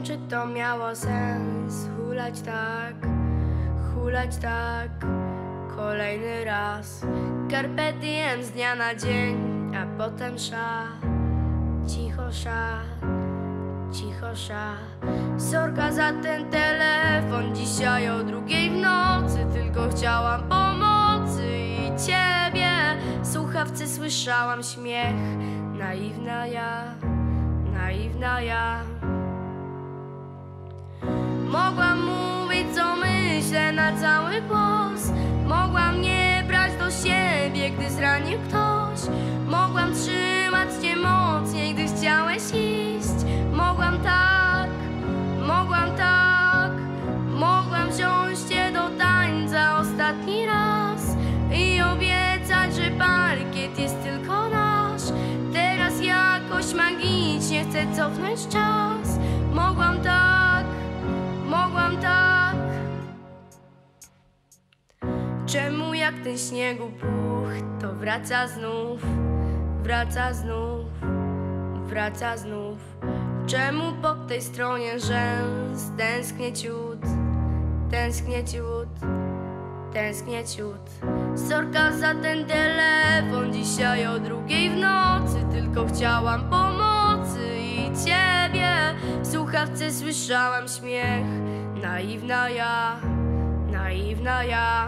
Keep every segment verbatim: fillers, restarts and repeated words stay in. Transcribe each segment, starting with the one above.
Czy to miało sens hulać tak, hulać tak kolejny raz? Carpe diem z dnia na dzień, a potem sza, cicho sza, cicho sza. Sorka za ten telefon dzisiaj o drugiej w nocy. Tylko chciałam pomocy i ciebie. W słuchawce słyszałam śmiech. Naiwna ja, naiwna ja. Mogłam mówić co myślę na cały głos. Mogłam nie brać do siebie, gdy zranił ktoś. Mogłam trzymać cię mocniej, gdy chciałeś iść. Mogłam tak, mogłam tak. Mogłam wziąć cię do tańca ostatni raz i obiecać, że parkiet jest tylko nasz. Teraz jakoś magicznie chcę cofnąć czas. Mogłam tak, mogłam tak. Czemu jak ten śniegu puch, to wraca znów, wraca znów, wraca znów. Czemu po tej stronie rzęs tęsknię ciut, tęsknię ciut, tęsknię ciut. Sorka za ten telefon dzisiaj o drugiej w nocy. Tylko chciałam pomocy i ciebie. W słuchawce słyszałam śmiech. Naiwna ja, naiwna ja.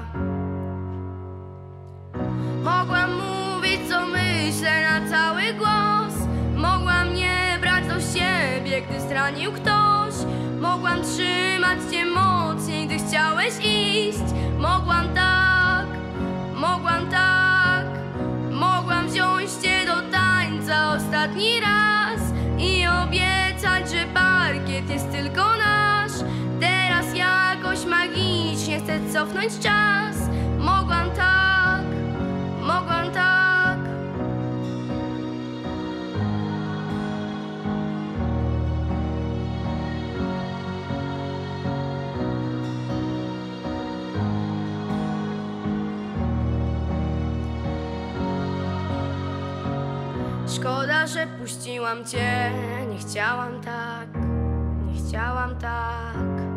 Mogłam mówić co myślę na cały głos. Mogłam nie brać do siebie, gdy zranił ktoś. Mogłam trzymać cię mocniej, gdy chciałeś iść. Mogłam tak, mogłam tak. Mogłam wziąć cię do tańca ostatni raz i obiecać, że parkiet jest tylko nasz. Teraz jakoś magicznie chcę cofnąć czas. Mogłam tak, mogłam tak. Szkoda, że puściłam cię. Nie chciałam tak, nie chciałam tak.